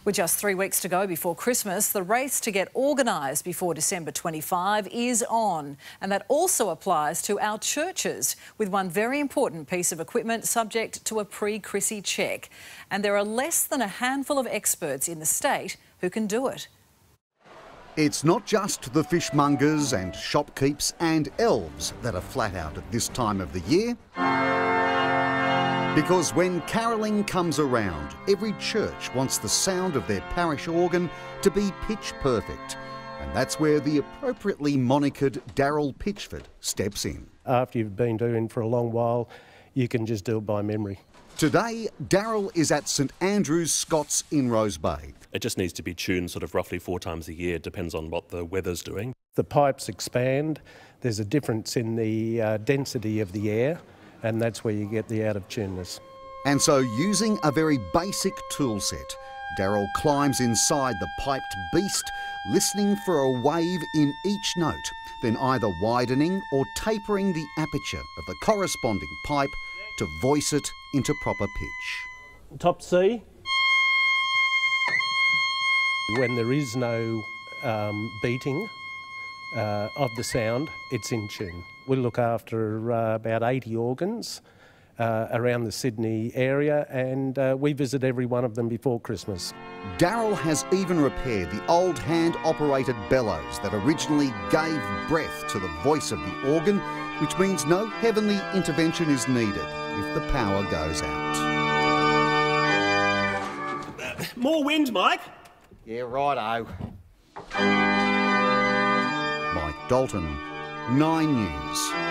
With just 3 weeks to go before Christmas, the race to get organised before December 25 is on. And that also applies to our churches, with one very important piece of equipment subject to a pre-Chrissy check. And there are less than a handful of experts in the state who can do it. It's not just the fishmongers and shopkeepers and elves that are flat out at this time of the year. Because when carolling comes around, every church wants the sound of their parish organ to be pitch perfect. And that's where the appropriately monikered Daryl Pitchford steps in. After you've been doing for a long while, you can just do it by memory. Today, Daryl is at St Andrew's Scots in Rose Bay. It just needs to be tuned sort of roughly 4 times a year, depends on what the weather's doing. The pipes expand, there's a difference in the density of the air, and that's where you get the out-of-tuneness. And so, using a very basic tool set, Daryl climbs inside the piped beast, listening for a wave in each note, then either widening or tapering the aperture of the corresponding pipe to voice it into proper pitch. Top C. When there is no beating of the sound, it's in tune. We look after about 80 organs around the Sydney area, and we visit every one of them before Christmas. Daryl has even repaired the old hand-operated bellows that originally gave breath to the voice of the organ, which means no heavenly intervention is needed if the power goes out. More wind, Mike. Yeah, righto. Mike Dalton, 9 News.